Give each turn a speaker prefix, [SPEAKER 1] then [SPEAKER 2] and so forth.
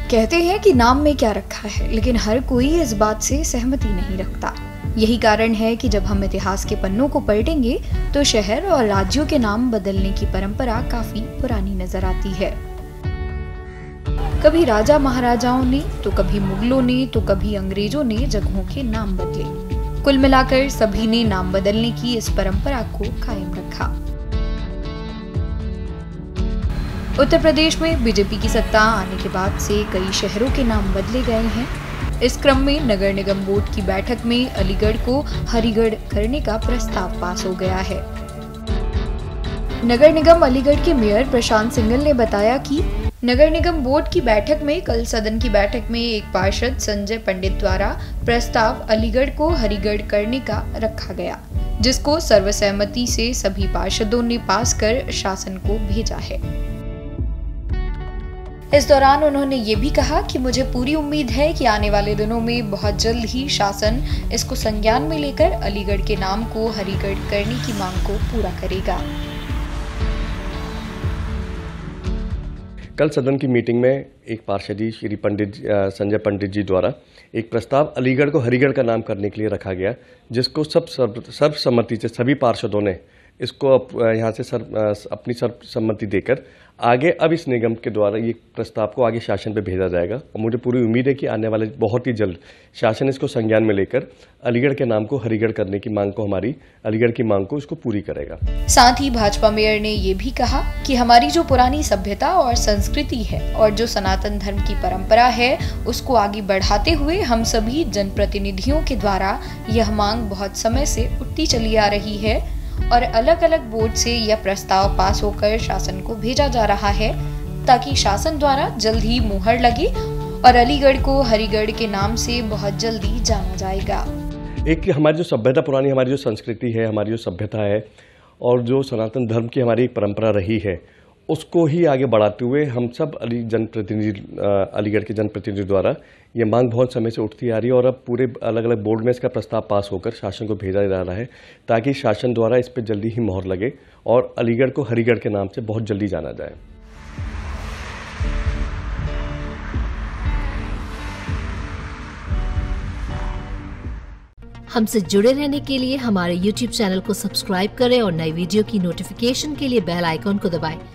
[SPEAKER 1] कहते हैं कि नाम में क्या रखा है, लेकिन हर कोई इस बात से सहमति नहीं रखता। यही कारण है कि जब हम इतिहास के पन्नों को पलटेंगे तो शहर और राज्यों के नाम बदलने की परंपरा काफी पुरानी नजर आती है। कभी राजा महाराजाओं ने, तो कभी मुगलों ने, तो कभी अंग्रेजों ने जगहों के नाम बदले। कुल मिलाकर सभी ने नाम बदलने की इस परंपरा को कायम रखा। उत्तर प्रदेश में बीजेपी की सत्ता आने के बाद से कई शहरों के नाम बदले गए हैं। इस क्रम में नगर निगम बोर्ड की बैठक में अलीगढ़ को हरिगढ़ करने का प्रस्ताव पास हो गया है। नगर निगम अलीगढ़ के मेयर प्रशांत सिंघल ने बताया कि नगर निगम बोर्ड की बैठक में कल सदन की बैठक में एक पार्षद संजय पंडित द्वारा प्रस्ताव अलीगढ़ को हरिगढ़ करने का रखा गया, जिसको सर्वसहमति से सभी पार्षदों ने पास कर शासन को भेजा है। इस दौरान उन्होंने ये भी कहा कि मुझे पूरी उम्मीद है कि आने वाले दिनों में बहुत जल्द ही शासन इसको संज्ञान में लेकर अलीगढ़ के नाम को हरिगढ़ करने की मांग को पूरा करेगा।
[SPEAKER 2] कल सदन की मीटिंग में एक पार्षद श्री संजय पंडित जी द्वारा एक प्रस्ताव अलीगढ़ को हरिगढ़ का नाम करने के लिए रखा गया, जिसको सर्वसम्मति से सभी पार्षदों ने इसको यहाँ से अपनी सर्वसम्मति देकर आगे अब इस निगम के द्वारा ये प्रस्ताव को आगे शासन पे भेजा जाएगा। और मुझे पूरी उम्मीद है कि आने वाले बहुत ही जल्द शासन इसको संज्ञान में लेकर अलीगढ़ के नाम को हरिगढ़ करने की मांग को, हमारी अलीगढ़ की मांग को, इसको पूरी करेगा।
[SPEAKER 1] साथ ही भाजपा मेयर ने ये भी कहा कि हमारी जो पुरानी सभ्यता और संस्कृति है और जो सनातन धर्म की परंपरा है, उसको आगे बढ़ाते हुए हम सभी जनप्रतिनिधियों के द्वारा यह मांग बहुत समय से उठती चली आ रही है और अलग अलग बोर्ड से यह प्रस्ताव पास होकर शासन को भेजा जा रहा है, ताकि शासन द्वारा जल्द ही मुहर लगे और अलीगढ़ को हरिगढ़ के नाम से बहुत जल्दी जाना जाएगा।
[SPEAKER 2] एक हमारी जो सभ्यता, पुरानी हमारी जो संस्कृति है, हमारी जो सभ्यता है और जो सनातन धर्म की हमारी एक परंपरा रही है, उसको ही आगे बढ़ाते हुए हम सब अलीगढ़ के जनप्रतिनिधि द्वारा ये मांग बहुत समय से उठती आ रही है और अब पूरे अलग अलग बोर्ड में इसका प्रस्ताव पास होकर शासन को भेजा जा रहा है, ताकि शासन द्वारा इस पर जल्दी ही मोहर लगे और अलीगढ़ को हरिगढ़ के नाम से बहुत जल्दी जाना जाए।
[SPEAKER 3] हमसे जुड़े रहने के लिए हमारे YouTube चैनल को सब्सक्राइब करें और नई वीडियो की नोटिफिकेशन के लिए बेल आइकॉन को दबाएं।